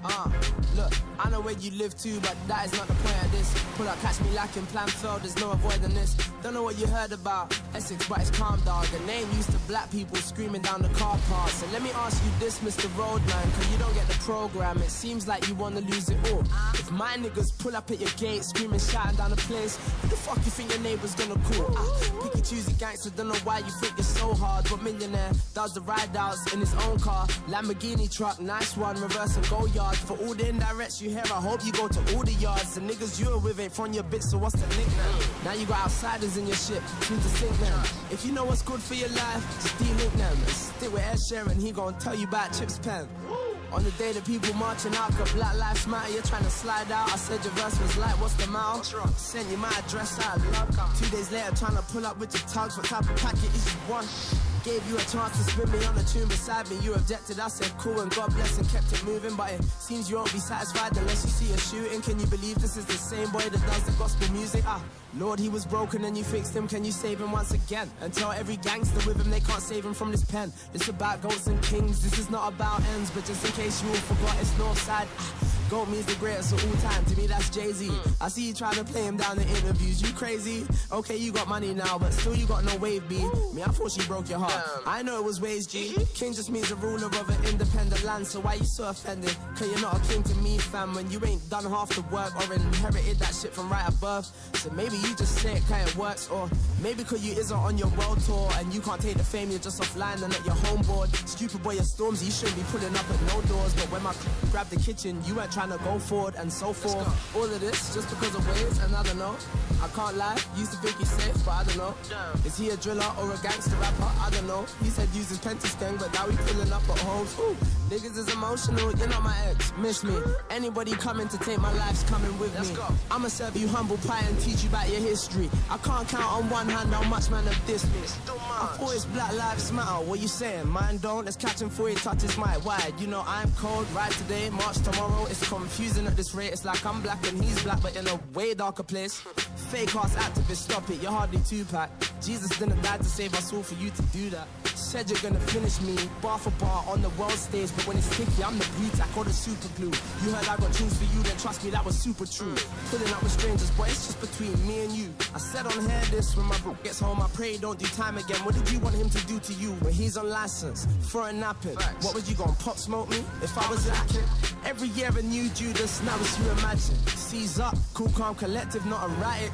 Look, I know where you live too, but that is not the point of this. Pull up, catch me lacking, plan failed, there's no avoiding this. Don't know what you heard about Essex, but it's calm, dog. The name used to black people screaming down the car park. So let me ask you this, Mr. Roadman, cause you don't get the program. It seems like you wanna lose it all. If my niggas pull up at your gate, screaming, shouting down the place, who the fuck you think your neighbor's gonna call? Picky choosy gangster, don't know why you think you're so hard. But millionaire does the ride outs in his own car, Lamborghini truck, nice one, reverse and go yard. For all the indirects you hear, I hope you go to all the yards. The niggas you were with ain't from your bit, so what's the link now? Now you got outsiders in your shit, need to sink them. If you know what's good for your life, just de-link them. And stick with Ed Sheeran, he gon' tell you about Chips Pen. On the day that people marching out, got Black Lives Matter, you're trying to slide out. I said your verse was like, what's the mouth? What's wrong? Sent you my address out, love. 2 days later, trying to pull up with your tugs. What type of packet is you want? Gave you a chance to spin me on the tune beside me. You objected, I said cool and God bless and kept it moving. But it seems you won't be satisfied unless you see a shooting. Can you believe this is the same boy that does the gospel music? Lord, he was broken and you fixed him. Can you save him once again? And tell every gangster with him they can't save him from this pen. This about goats and kings, this is not about ends. But just in case you all forgot, it's Northside. GOAT means the greatest of all time, to me that's Jay-Z. I see you trying to play him down in interviews, you crazy? Okay, you got money now, but still you got no wave, B. Me, I thought she broke your heart. I know it was ways, G. King just means a ruler of an independent land, so why you so offended? Cause you're not a king to me, fam, when you ain't done half the work or inherited that shit from right above. So maybe you just say it cause it works, or maybe cause you isn't on your world tour and you can't take the fame, you're just offline and at your home board. Stupid boy, your storms, you shouldn't be pulling up at no doors. But when my grabbed the kitchen, you weren't trying to go forward and so forth. All of this just because of ways, and I don't know. I can't lie, used to think he's safe, but I don't know. Is he a driller or a gangster rapper? I don't know. He said use his Pentas gang, but now we pulling up at homes. Ooh, niggas is emotional, you're not my ex, miss me. Anybody coming to take my life's coming with me. I'ma serve you humble pie and teach you about your history. I can't count on one hand how much man have dissed me. I thought it's Black Lives Matter, what you saying? Mine don't, let's catch him before he touches my wide. You know I'm cold, right today, March tomorrow. It's confusing at this rate, it's like I'm black and he's black, but in a way darker place. Fake ass activists, stop it, you're hardly Tupac. Jesus didn't die to save us all for you to do that. Said you're gonna finish me, bar for bar on the world stage, but when it's sticky, I'm the blue tack or the super glue. You heard I got tunes for you, then trust me, that was super true. Pulling up with strangers, but it's just between me and you. I said on here this, when my bro gets home, I pray he don't do time again. What did you want him to do to you when he's on license for a napping? What was you gonna pop smoke me if I was lacking? Every year a new Judas, now it's you imagine. Seize up, cool, calm, collective, not erratic.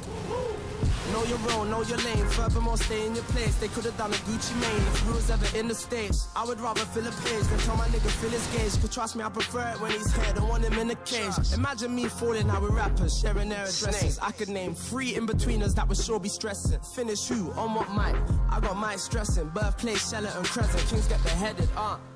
Know your role, know your lane, furthermore stay in your place. They could've done a Gucci Mane if we was ever in the States. I would rather fill a page than tell my nigga fill his gauge. Cause trust me, I prefer it when he's here, don't want him in a cage. Imagine me falling out with rappers, sharing their addresses. I could name 3 in-betweeners that would sure be stressing. Finish who, on what mic? I got Mike stressing, birthplace, Shellington, Crescent, Kings get beheaded,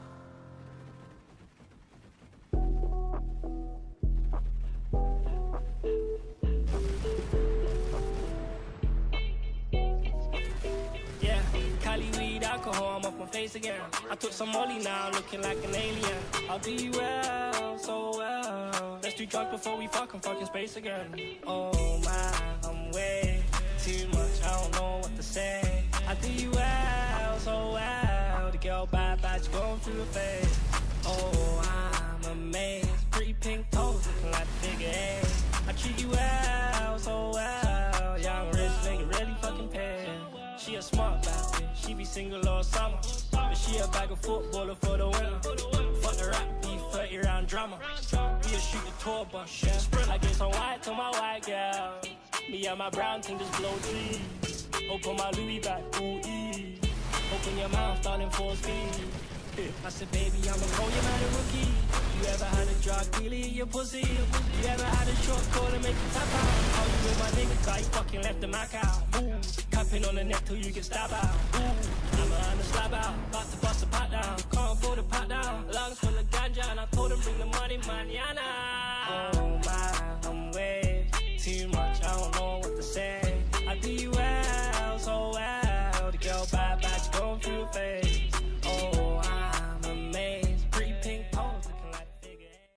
Alcohol, I'm off my face again. I took some Molly now, looking like an alien. I'll do you well, so well. Let's do drugs before we fucking space again. Oh my, I'm way too much, I don't know what to say. I do you well, so well. The girl bad, she's going through a phase. Oh, I'm amazed. Pretty pink toes, looking like a figure 8. I treat you well, so well. Young rich nigga, really fucking pay. She a smart bastard, she be single all summer. But she a bag of footballer for the winter. Fuck the rap beef, 30 round drama. We a shoot the tour bus, yeah. Sprint like it's on white to my white girl. Me and my brown thing just blow trees. Open my Louis bag, ooh ee. Open your mouth, darling, 4 speed. I said, baby, I'ma call you man a rookie. You ever had a drug dealer in your pussy? You ever had a short call and make you tap out? How you with my nigga, guy, you fucking left the Mac out. Ooh, capping on the neck till you get stabbed out. Ooh, I'm on the slab out, about to bust a pat down. Can't afford a pat down. Lungs full of ganja and I told him bring the money, manana.